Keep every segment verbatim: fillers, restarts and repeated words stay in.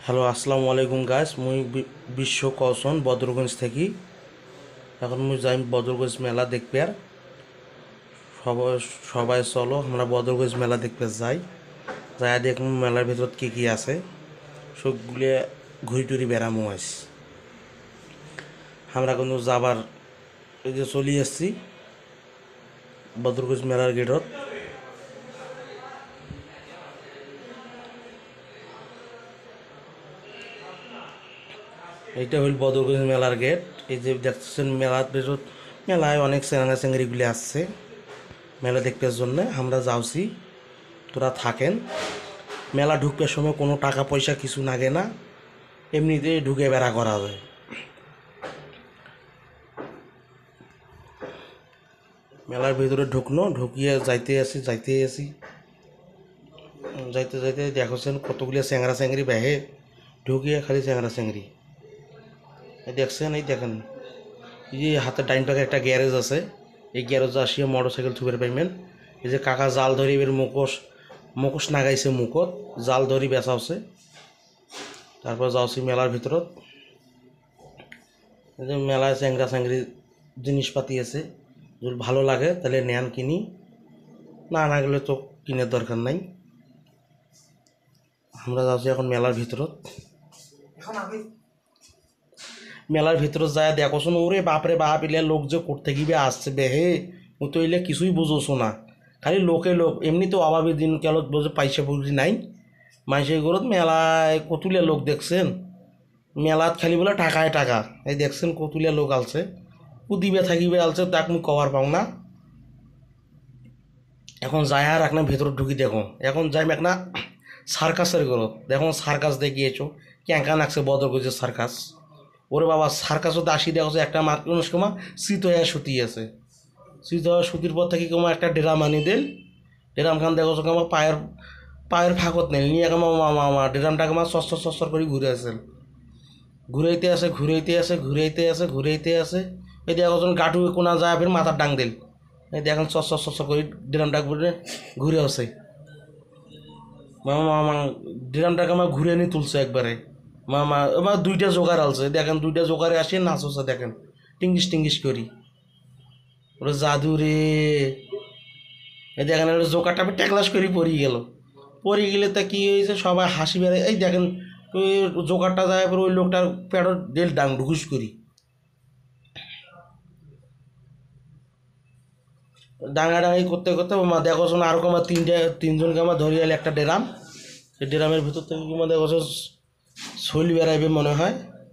Hello, আসসালামু আলাইকুম guys. মুই বিশ্ব কৌশন বদরগঞ্জ থেকে। এখন মুই যাই বদরগঞ্জ মেলা দেখবে। আর সবাই সবাই চলো আমরা বদরগঞ্জ মেলা দেখতে যাই। যাই দেখুন মেলার ভিতর কী কী আছে, সবগুলো ঘুরি টুরি বেড়ামো আস। আমরা কিন্তু যাবার এই যে চলে আসছি বদরগঞ্জ মেলার গেটত। এইটা হইল বদরগঞ্জ মেলার গেট। এই যে দেখছেন মেলার ভেতর মেলায় অনেক চেঙ্গা চেঙ্গিগুলি আসছে মেলা দেখবার জন্যে। আমরা যাওছি, তোরা থাকেন। মেলা ঢুকবার সময় কোনো টাকা পয়সা কিছু লাগে না, এমনিতে ঢুকে বেড়া করা যায়। মেলার ভিতরে ঢুকনো ঢুকিয়ে যাইতে আসি যাইতে আসি যাইতে যাইতে দেখছেন কতগুলো চ্যাংরা চ্যাংরি বেহে ঢুকিয়ে খালি চ্যাংরা চ্যাংরি দেখছেন। এই দেখেন এই যে হাতের ডাইন পাখে একটা গ্যারেজ আছে, এই গ্যারেজে আসিয়ে মোটর সাইকেল থুবের পাইবেন। এই যে কাকা জাল ধরি এবার মুখোশ মুখোশ নাগাইছে, মুখত জাল ধরি বেচাওছে। তারপর যাওছি মেলার ভিতরত। এই যে মেলায় চ্যাংরা চ্যাংরি জিনিসপাতি আছে, যদি ভালো লাগে তাহলে নেন কিনি, না না গেলে তো কিনের দরকার নাই। আমরা যাচ্ছি এখন মেলার ভিতরত। মেলার ভিতরে যায় দেখোছো ওরে বাপরে বাপ, ইলে লোক যে করতে গিয়ে আসছে বেহে, ও তো ইলে কিছুই বুঝোছো না, খালি লোকে লোক। এমনি তো অভাবে দিন কেন বোঝে পয়সা পুঁজি নাই মানুষের ঘরত। মেলায় কতুলিয়া লোক দেখছেন, মেলাত খালি বলে টাকায় টাকা। এই দেখছেন কতুলিয়া লোক আলছে, কুদিবে থাকিবে আলছে, তাক মুই কভার পাও না। এখন যাই আর একটা ভেতর ঢুকি দেখো। এখন যাই একটা সার্কাসের ঘরত, দেখো সার্কাস দেখিয়েছো ক্যাঁকা নাকছে বদরগঞ্জের সার্কাস। ওরে বাবা, সার্কাসও দাসি দেখো একটা মানুষ কমা শীত হয়ে সুতি আছে, শীত হওয়া সুতির পর থেকে কমা একটা ড্রাম আনি দেল। ড্রাম খান দেখো কমা পায়ের পায়ের ফাঁকত নেই নিয়ে কমা মামা মা ড্রামটা কমা সস্তর সস্তর করে ঘুরে আসেন, ঘুরাইতে আসে ঘুরাইতে আসে ঘুরাইতে আসে ঘুরাইতে আসে। এই দেখো গাটু কোনা যায় ফের মাথার ডাং দিল। এই দেখেন সস্তর সস্তর করে ড্রামটা ঘুরে ঘুরে আসে। মামা মামা ড্রামটাকে আমার ঘুরে নিয়ে তুলছে একবারে। মামা আমার দুইটা জোগাড় আলছে, দেখেন দুইটা জোগাড়ে আসিয়ে নাচ হচ্ছে, দেখেন টিঙ্গিস টিঙ্গিস করি। ওরা জাদু রে। এই দেখেন ওটা জোগাড়টা আমি ট্যাকলাস করে পড়িয়ে গেল। পড়ে গেলে তা কী হয়েছে, সবাই হাসি বেড়ে। এই দেখেন ওই জোগাড়টা যায় পরে ওই লোকটার পেটর ডেল ডাং ঢুকুস করি ডাঙাডাঙি করতে করতে মা দেখো শোনো আরও কমা তিনটে তিনজনকে আমার ধরিয়ে এলে একটা ড্রাম। সেই ড্রামের ভিতর থেকে কিংবা দেখো শৈল বেড়াইবে মনে হয়।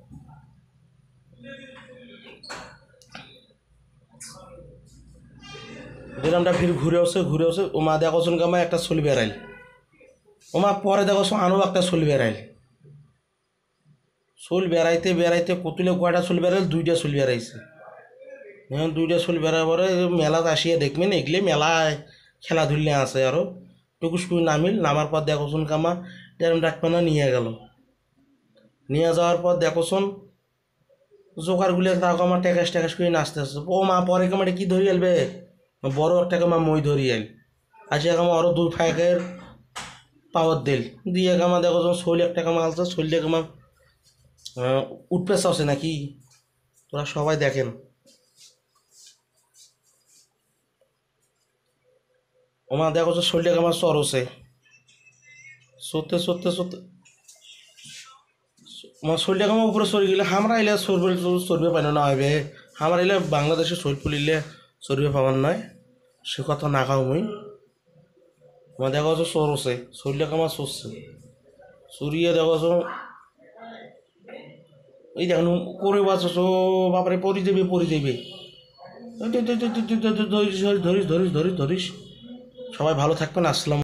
ড্রামটা ফির ঘুরে আসে ঘুরে আসে ও মা দেখো শোন কামা একটা শৈল বেড়াইল। ও মা পরে দেখো শোন আরও একটা শৈল বেড়াইল। শৈল বেড়াইতে বেড়াইতে কতুলে কয়টা শৈল বেড়াইল, দুইটা শৈল বেড়াইছে। এখন দুইটা শৈল বেড়ার পরে মেলাতে আসিয়া দেখবেন এগুলি মেলায় খেলাধুলা আছে। আরও টুকুস করে নামিল, নামার পর দেখো শোন কামা ড্রাম ডাকপানা নিয়ে গেল। নিয়ে যাওয়ার পর দেখো শোন জোগাড়গুলো তাও আমার ট্যাকাশ ট্যাকাশ করে নাচতে আসছে। ও মা পরে কামাটা কী ধরি এলবে, বড় একটা কামা মই ধরি এল। আসিয়া কামা আরও দুই ফাঁকের পাওয়ার দিল দিয়ে কামা দেখো যখন শৈল একটা কামা আলছে, শৈলে কামা উঠপেস আছে নাকি, তোরা সবাই দেখেন। ওমা দেখো যে শৈলটা কামা চরছে, সরতে সরতে সরতে আমার শৈলটা কামা উপরে সরে গেলে আমরা এলে সরবে সরবে পাই না হবে। আমার এলে বাংলাদেশে শৈল পুলিলে সরবে পাবার নয়, সে কথা না খাও মুই। আমার দেখো যে সরছে শৈলটা কামা সরছে, সরিয়ে দেখো এই দেখুন করে বাঁচছ বাপরে পরি দেবে পরি দেবে। ধরিস ধরিস ধরিস ধরিস ধরিস ধরিস। সবাই ভালো থাকবেন। আসসালাম।